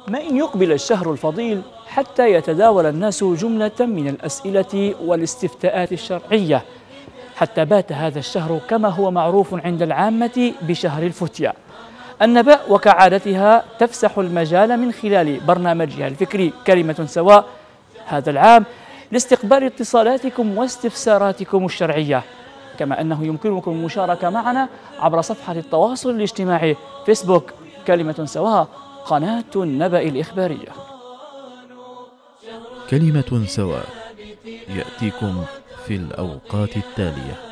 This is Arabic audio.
ما إن يقبل الشهر الفضيل حتى يتداول الناس جملة من الأسئلة والاستفتاءات الشرعية، حتى بات هذا الشهر كما هو معروف عند العامة بشهر الفتية. النبأ وكعادتها تفسح المجال من خلال برنامجها الفكري كلمة سواء هذا العام لاستقبال اتصالاتكم واستفساراتكم الشرعية، كما أنه يمكنكم المشاركة معنا عبر صفحة التواصل الاجتماعي فيسبوك كلمة سواء قناة النبأ الإخبارية. كلمة سواء يأتيكم في الأوقات التالية.